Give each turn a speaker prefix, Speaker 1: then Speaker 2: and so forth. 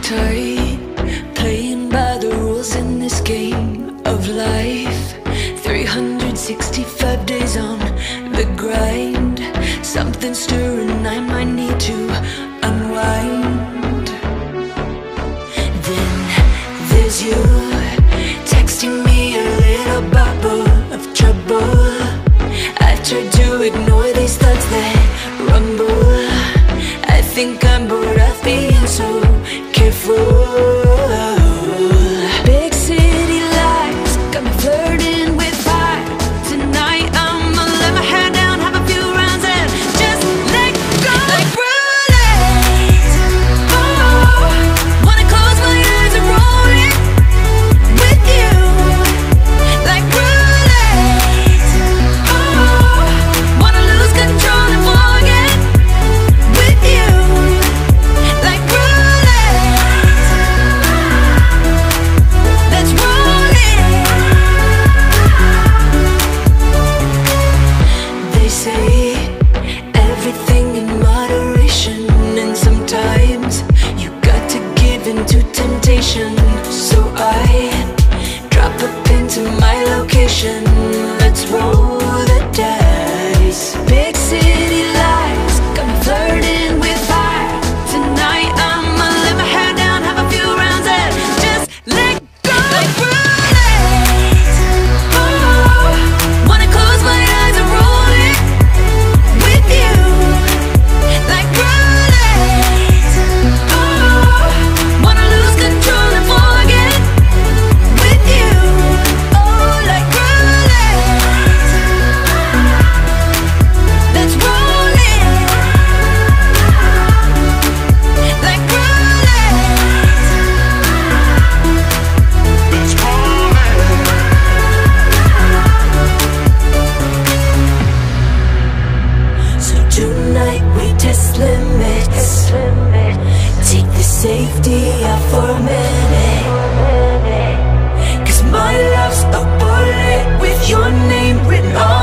Speaker 1: tight, playing by the rules in this game of life. 365 days on the grind. Something's stirring, I might need to unwind. Then there's you, texting me a little bubble of trouble. I've tried to ignore these thoughts that rumble. I think I'm bored of being so careful. Big city lights got me flirting with fire. Tonight I'ma let my hair down, have a few rounds and just let go. Like roulette. Oh, wanna close my eyes and roll it with you. Like roulette. Oh, wanna lose control and forget with you. Like roulette. Let's roll it. They say everything in moderation, and sometimes you got to give in to temptation. So I drop a pin to my location. Let's roll the dice. Big city lights got me flirting with fire. Tonight I'ma let my hair down, have a few rounds and just let go. Like roulette. Oh, wanna close my eyes and roll it with you. Like roulette. Oh, wanna lose control and forget with you. Oh, like roulette. Let's roll it. Like roulette. Let's roll it. So tonight we test limits. Take the safety out for a minute. 'Cause my love's a bullet with your name written on